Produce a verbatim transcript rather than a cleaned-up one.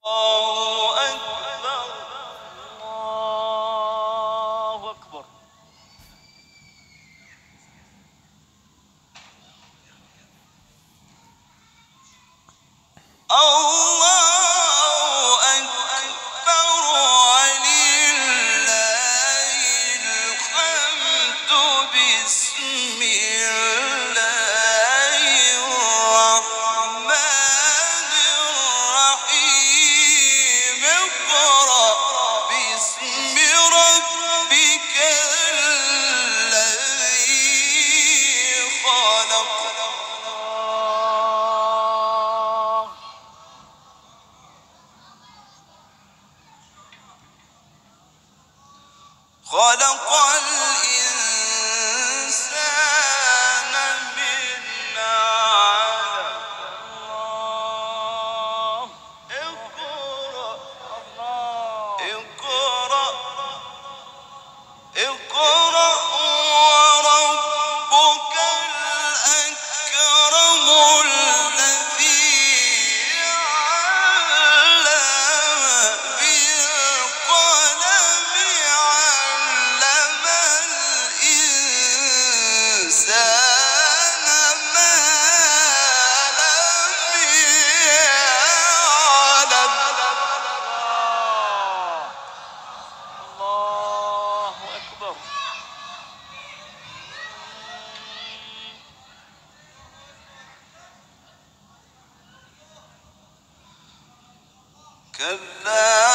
الله أكبر الله أكبر. الله أكبر ولله الحمد. بسم الله الرحمن الرحيم. اقرأ باسم ربك الذي خلق. خلق الإنسان من علق. اقرأ اقرأ اقرأ وربك الأكرم الذي علم بالقلم. علم الإنسان ما لم يعلم. الله أكبر. كلا